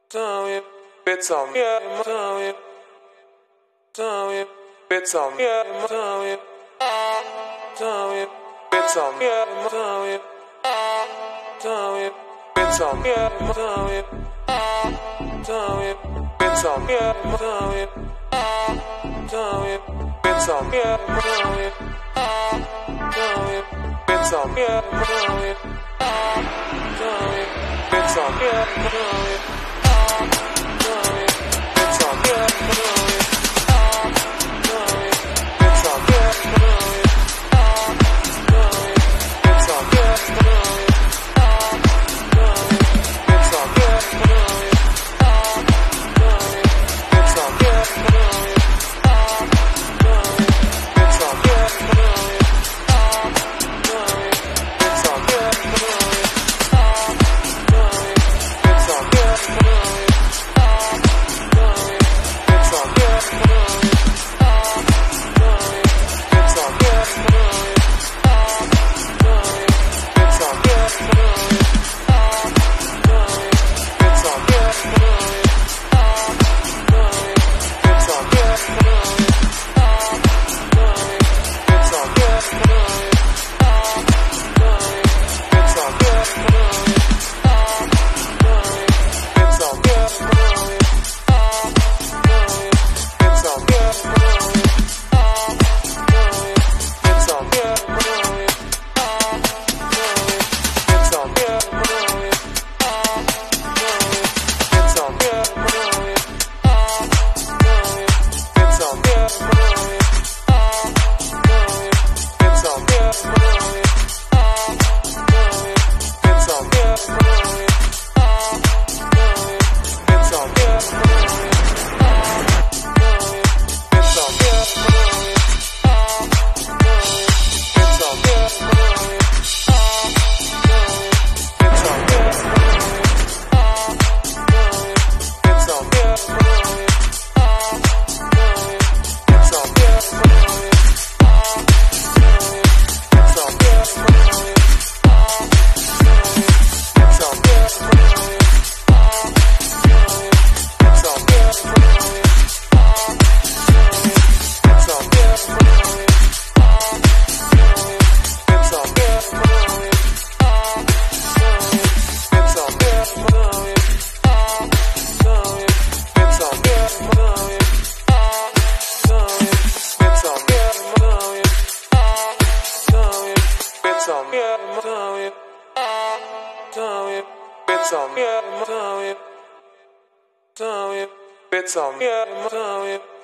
Tell me, bits on me, tell me, bits on me, tell me, bits on me, tell me, bits on me, tell me, bits on me, tell me, bits on me, tell me, bits on me, tell me, bits on me, tell me. Bits on me,